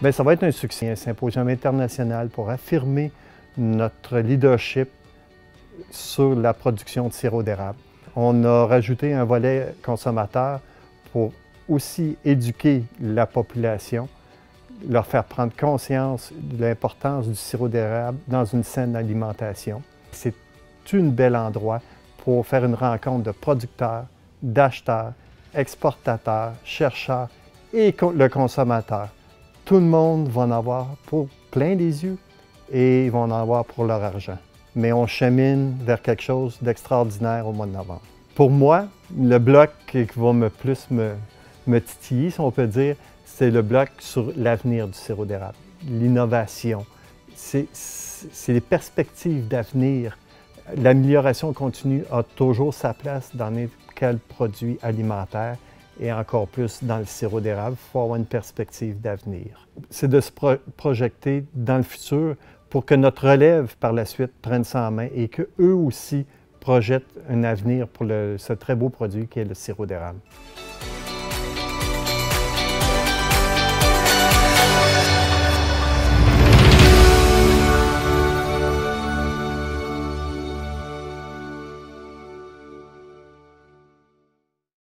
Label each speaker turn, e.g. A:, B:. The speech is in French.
A: Bien, ça va être un succès, un symposium international pour affirmer notre leadership sur la production de sirop d'érable. On a rajouté un volet consommateur pour aussi éduquer la population, leur faire prendre conscience de l'importance du sirop d'érable dans une saine alimentation. C'est un bel endroit pour faire une rencontre de producteurs, d'acheteurs, exportateurs, chercheurs et le consommateur. Tout le monde va en avoir pour plein les yeux et ils vont en avoir pour leur argent. Mais on chemine vers quelque chose d'extraordinaire au mois de novembre. Pour moi, le bloc qui va plus me titiller, si on peut dire, c'est le bloc sur l'avenir du sirop d'érable, l'innovation. C'est les perspectives d'avenir. L'amélioration continue a toujours sa place dans n'importe quel produit alimentaire et encore plus dans le sirop d'érable. Il faut avoir une perspective d'avenir. C'est de se projeter dans le futur pour que notre relève par la suite prenne ça en main et qu'eux aussi projettent un avenir pour ce très beau produit qui est le sirop d'érable.